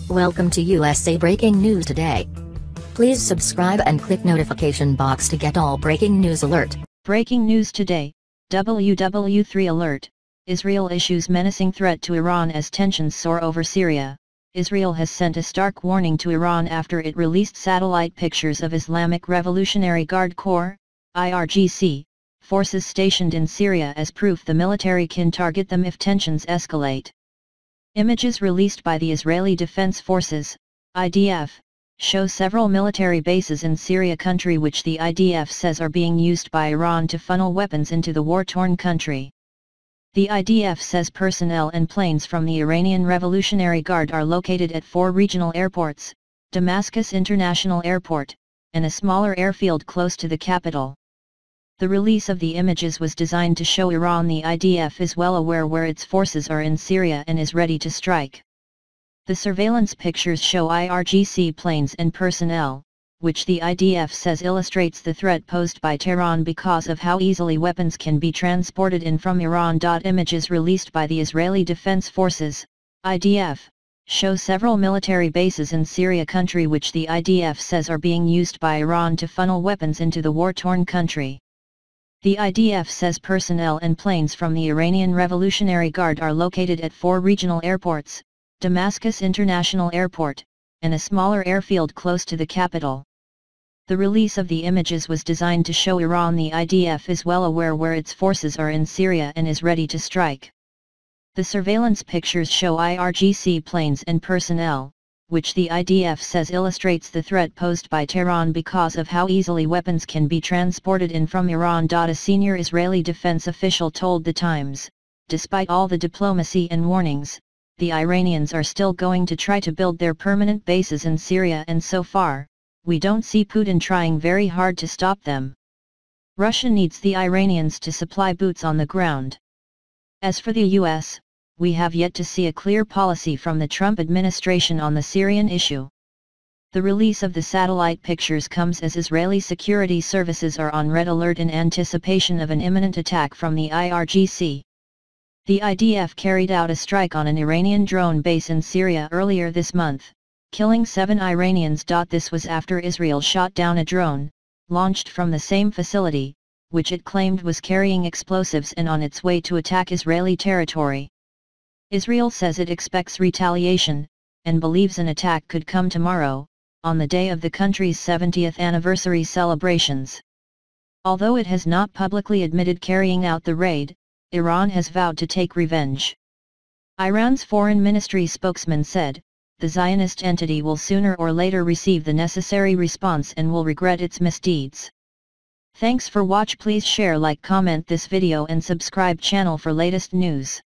Welcome to USA Breaking News Today. Please subscribe and click notification box to get all breaking news alert. Breaking news today, WW3 alert, Israel issues menacing threat to Iran as tensions soar over Syria. Israel has sent a stark warning to Iran after it released satellite pictures of Islamic Revolutionary Guard Corps, IRGC, forces stationed in Syria as proof the military can target them if tensions escalate. Images released by the Israeli Defense Forces, IDF, show several military bases in Syria country which the IDF says are being used by Iran to funnel weapons into the war-torn country. The IDF says personnel and planes from the Iranian Revolutionary Guard are located at 4 regional airports, Damascus International Airport, and a smaller airfield close to the capital. The release of the images was designed to show Iran the IDF is well aware where its forces are in Syria and is ready to strike. The surveillance pictures show IRGC planes and personnel, which the IDF says illustrates the threat posed by Tehran because of how easily weapons can be transported in from Iran. Images released by the Israeli Defense Forces, IDF, show several military bases in Syria country which the IDF says are being used by Iran to funnel weapons into the war-torn country. The IDF says personnel and planes from the Iranian Revolutionary Guard are located at 4 regional airports, Damascus International Airport, and a smaller airfield close to the capital. The release of the images was designed to show Iran the IDF is well aware where its forces are in Syria and is ready to strike. The surveillance pictures show IRGC planes and personnel, which the IDF says illustrates the threat posed by Tehran because of how easily weapons can be transported in from Iran. A senior Israeli defense official told The Times, despite all the diplomacy and warnings, the Iranians are still going to try to build their permanent bases in Syria, and so far, we don't see Putin trying very hard to stop them. Russia needs the Iranians to supply boots on the ground. As for the US, we have yet to see a clear policy from the Trump administration on the Syrian issue. The release of the satellite pictures comes as Israeli security services are on red alert in anticipation of an imminent attack from the IRGC. The IDF carried out a strike on an Iranian drone base in Syria earlier this month, killing 7 Iranians. This was after Israel shot down a drone, launched from the same facility, which it claimed was carrying explosives and on its way to attack Israeli territory. Israel says it expects retaliation, and believes an attack could come tomorrow, on the day of the country's 70th anniversary celebrations. Although it has not publicly admitted carrying out the raid, Iran has vowed to take revenge. Iran's foreign ministry spokesman said, the Zionist entity will sooner or later receive the necessary response and will regret its misdeeds. Thanks for watch. Please share, like, comment this video and subscribe channel for latest news.